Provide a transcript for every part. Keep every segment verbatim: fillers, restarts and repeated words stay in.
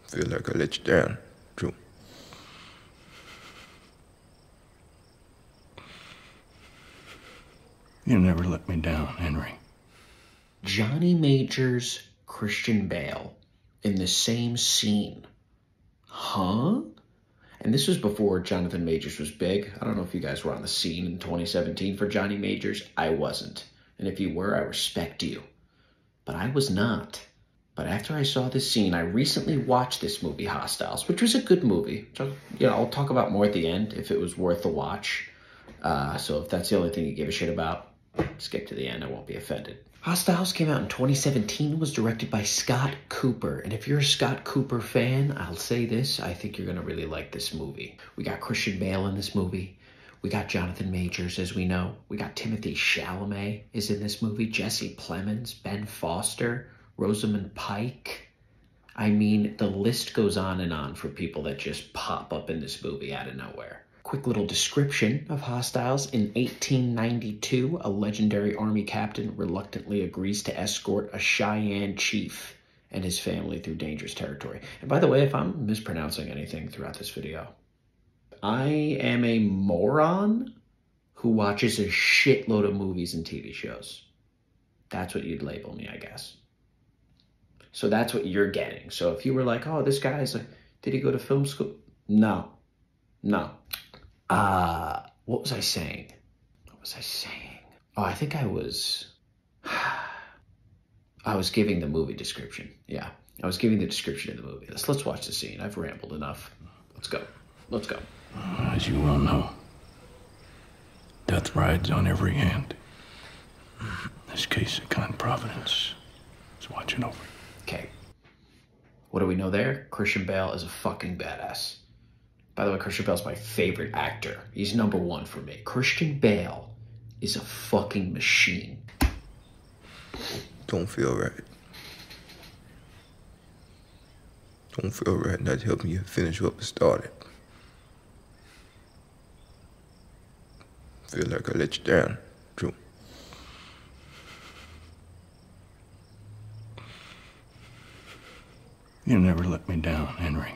Feel like I let you down, Joe. You never let me down, Henry. Johnny Majors, Christian Bale in the same scene. Huh? And this was before Jonathan Majors was big. I don't know if you guys were on the scene in twenty seventeen for Johnny Majors. I wasn't. And if you were, I respect you. But I was not. But after I saw this scene, I recently watched this movie, Hostiles, which was a good movie. So, you know, I'll talk about more at the end if it was worth the watch. Uh, so if that's the only thing you give a shit about, skip to the end. I won't be offended. Hostiles came out in twenty seventeen and was directed by Scott Cooper. And if you're a Scott Cooper fan, I'll say this. I think you're going to really like this movie. We got Christian Bale in this movie. We got Jonathan Majors, as we know. We got Timothy Chalamet is in this movie. Jesse Plemons, Ben Foster, Rosamund Pike. I mean, the list goes on and on for people that just pop up in this movie out of nowhere. Quick little description of Hostiles. In eighteen ninety-two, a legendary army captain reluctantly agrees to escort a Cheyenne chief and his family through dangerous territory. And by the way, if I'm mispronouncing anything throughout this video, I am a moron who watches a shitload of movies and T V shows. That's what you'd label me, I guess. So that's what you're getting. So if you were like, oh, this guy's like, did he go to film school? No, no. Uh, what was I saying? What was I saying? Oh, I think I was, I was giving the movie description. Yeah, I was giving the description of the movie. Let's, let's watch the scene. I've rambled enough. Let's go. Let's go. As you well know, death rides on every hand. In this case, a kind providence is watching over you. Okay. What do we know there? Christian Bale is a fucking badass. By the way, Christian Bale's my favorite actor. He's number one for me. Christian Bale is a fucking machine. Don't feel right. Don't feel right not helping you finish what was started. Feel like I let you down, Joe. You never let me down, Henry.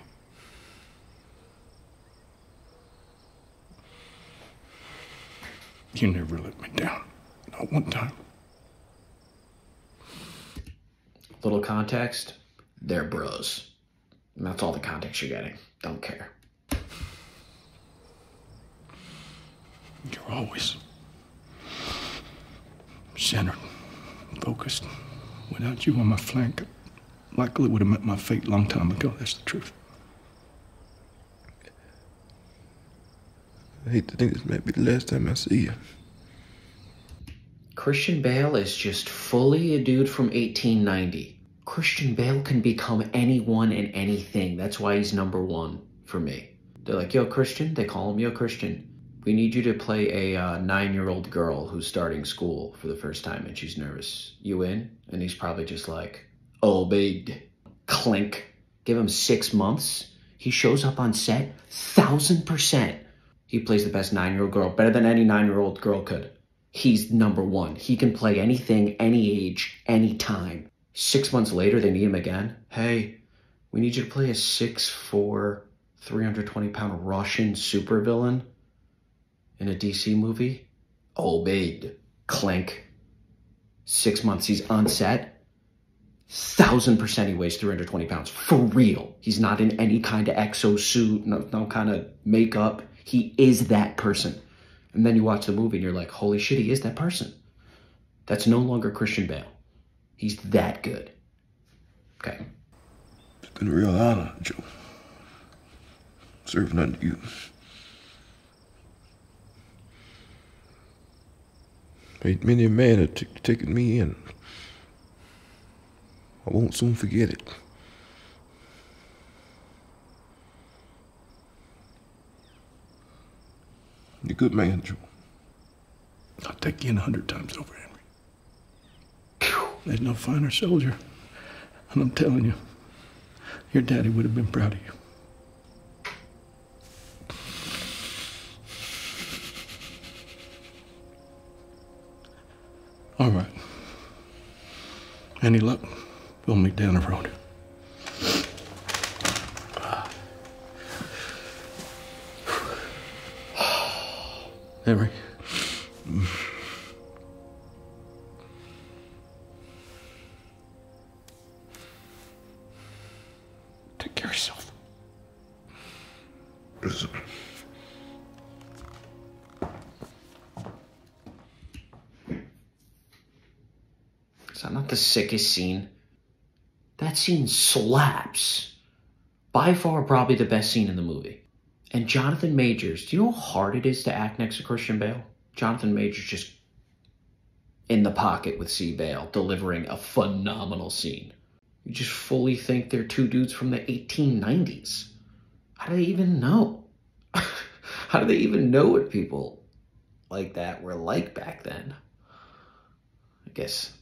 You never let me down. Not one time. Little context, they're bros. And that's all the context you're getting. Don't care. You're always centered, focused. Without you on my flank, likely would have met my fate a long time ago. That's the truth. I hate to think this might be the last time I see you. Christian Bale is just fully a dude from eighteen ninety. Christian Bale can become anyone and anything. That's why he's number one for me. They're like, yo, Christian. They call him, yo, Christian. We need you to play a uh, nine-year-old girl who's starting school for the first time and she's nervous. You in? And he's probably just like, oh, babe. Clink. Give him six months. He shows up on set, thousand percent. He plays the best nine-year-old girl, better than any nine-year-old girl could. He's number one. He can play anything, any age, any time. Six months later, they need him again. Hey, we need you to play a six foot four, three hundred twenty pound Russian supervillain in a D C movie. Obeyed. Clink. Six months, he's on set. Thousand percent he weighs three hundred twenty pounds. For real. He's not in any kind of exosuit, no, no kind of makeup. He is that person. And then you watch the movie and you're like, holy shit, he is that person. That's no longer Christian Bale. He's that good. Okay. It's been a real honor, Joe. Serving under you. Ain't many a man have t- taken me in. I won't soon forget it. You're a good man, Joe. I'll take you in a hundred times over, Henry. There's no finer soldier. And I'm telling you, your daddy would have been proud of you. All right. Any luck? We'll meet down the road. Henry. Take care of yourself. Rosamund. Is that not the sickest scene? That scene slaps. By far, probably the best scene in the movie. And Jonathan Majors, do you know how hard it is to act next to Christian Bale? Jonathan Majors just in the pocket with C. Bale, delivering a phenomenal scene. You just fully think they're two dudes from the eighteen nineties. How do they even know? How do they even know what people like that were like back then? I guess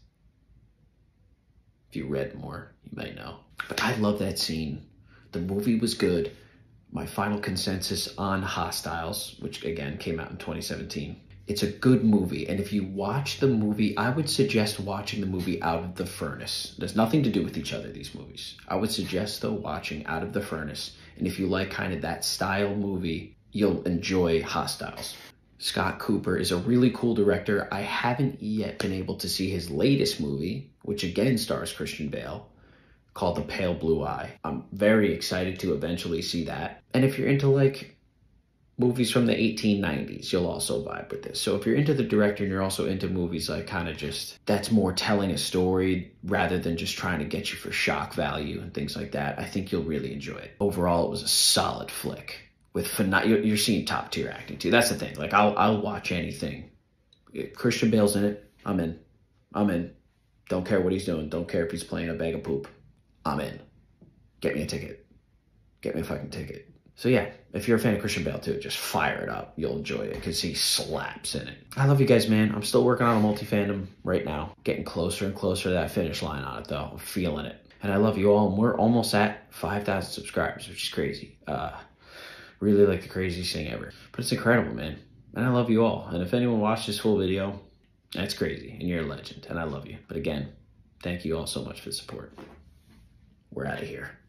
if you read more, you might know. But I love that scene. The movie was good. My final consensus on Hostiles, which again came out in twenty seventeen. It's a good movie, and if you watch the movie, I would suggest watching the movie Out of the Furnace. There's nothing to do with each other, these movies. I would suggest, though, watching Out of the Furnace, and if you like kind of that style movie, you'll enjoy Hostiles. Scott Cooper is a really cool director. I haven't yet been able to see his latest movie, which again stars Christian Bale, called The Pale Blue Eye. I'm very excited to eventually see that. And if you're into, like, movies from the eighteen nineties, you'll also vibe with this. So if you're into the director and you're also into movies like kind of just, that's more telling a story rather than just trying to get you for shock value and things like that, I think you'll really enjoy it. Overall, it was a solid flick. With phen- you're, you're seeing top tier acting too. That's the thing. Like, I'll, I'll watch anything. Christian Bale's in it. I'm in. I'm in. Don't care what he's doing. Don't care if he's playing a bag of poop. I'm in. Get me a ticket. Get me a fucking ticket. So yeah, if you're a fan of Christian Bale too, just fire it up. You'll enjoy it because he slaps in it. I love you guys, man. I'm still working on a multi-fandom right now. Getting closer and closer to that finish line on it though. I'm feeling it. And I love you all. And we're almost at five thousand subscribers, which is crazy. Uh, really like the craziest thing ever. But it's incredible, man. And I love you all. And if anyone watched this full video, that's crazy. And you're a legend. And I love you. But again, thank you all so much for the support. We're out of here.